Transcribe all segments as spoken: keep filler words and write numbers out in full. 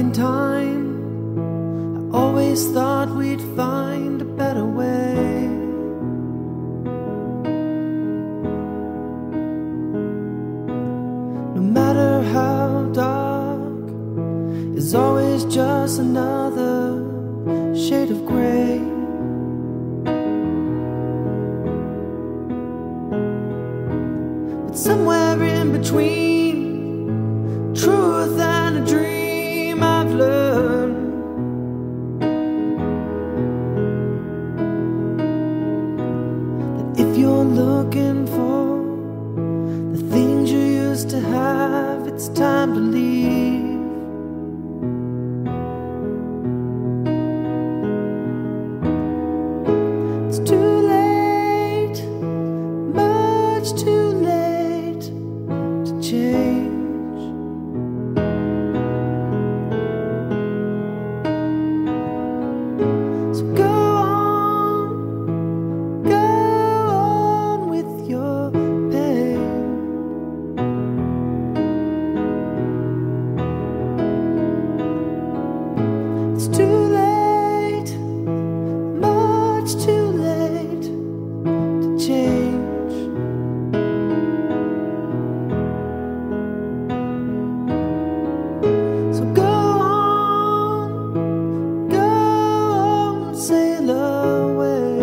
in time, I always thought we'd find a better way. No matter how dark, it's always just another shade of gray. But somewhere in between truth and a dream, I've learned that if you're looking for the things you used to have, it's time to leave. It's too late, much too late to change. So go on, go on with your pain. It's too late, much too late to change. So go on, go on, sail away.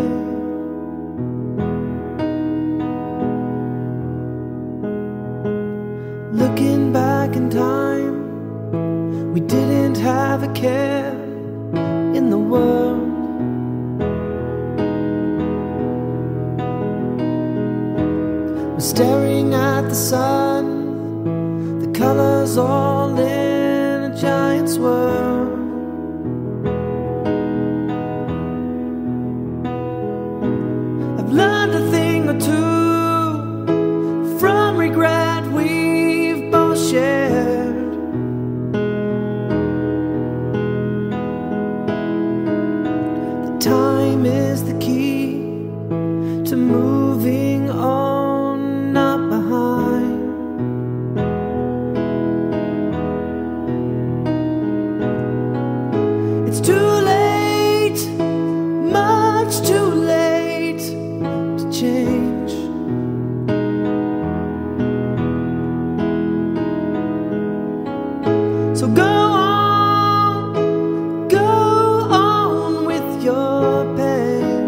Looking back in time, we didn't have a care in the world. We're staring at the sun, the colors all in a giant swirl. I've learned a thing or two from regret we've both shared. That time is the key to moving on, not behind. It's too late, much too late to change. So go on, go on with your pain.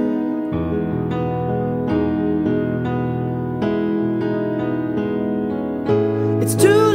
It's too